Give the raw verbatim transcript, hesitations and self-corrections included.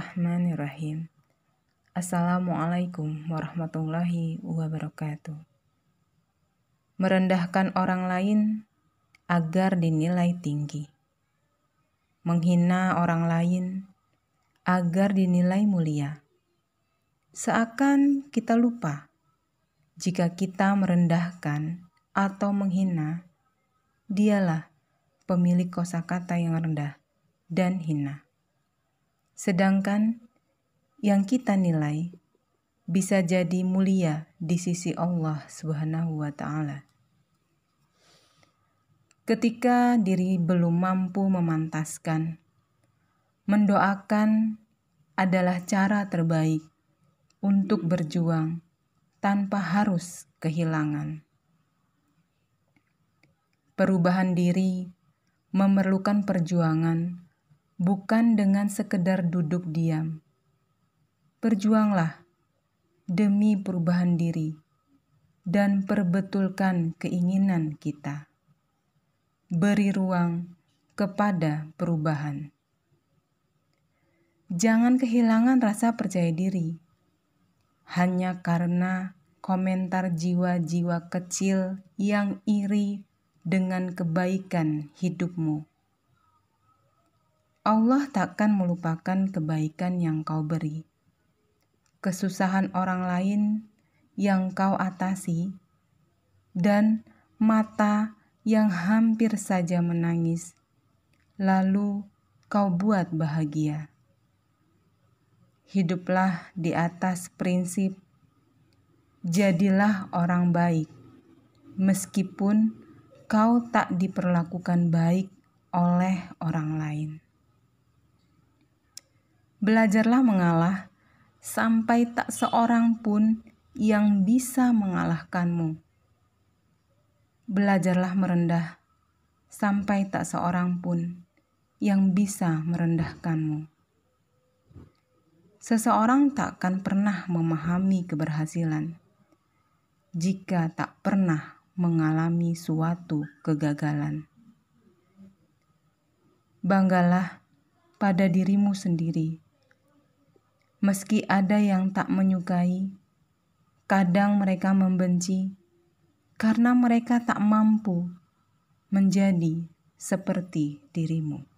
Bismillahirrahmanirrahim. Assalamualaikum warahmatullahi wabarakatuh. Merendahkan orang lain agar dinilai tinggi. Menghina orang lain agar dinilai mulia. Seakan kita lupa jika kita merendahkan atau menghina, dialah pemilik kosakata yang rendah dan hina. Sedangkan yang kita nilai bisa jadi mulia di sisi Allah Subhanahu wa Ta'ala. Ketika diri belum mampu memantaskan, mendoakan adalah cara terbaik untuk berjuang tanpa harus kehilangan. Perubahan diri memerlukan perjuangan, bukan dengan sekedar duduk diam. Berjuanglah demi perubahan diri dan perbetulkan keinginan kita. Beri ruang kepada perubahan. Jangan kehilangan rasa percaya diri hanya karena komentar jiwa-jiwa kecil yang iri dengan kebaikan hidupmu. Allah takkan melupakan kebaikan yang kau beri. Kesusahan orang lain yang kau atasi, dan mata yang hampir saja menangis, lalu kau buat bahagia. Hiduplah di atas prinsip, jadilah orang baik, meskipun kau tak diperlakukan baik oleh orang lain. Belajarlah mengalah sampai tak seorang pun yang bisa mengalahkanmu. Belajarlah merendah sampai tak seorang pun yang bisa merendahkanmu. Seseorang tak akan pernah memahami keberhasilan jika tak pernah mengalami suatu kegagalan. Banggalah pada dirimu sendiri. Meski ada yang tak menyukai, kadang mereka membenci karena mereka tak mampu menjadi seperti dirimu.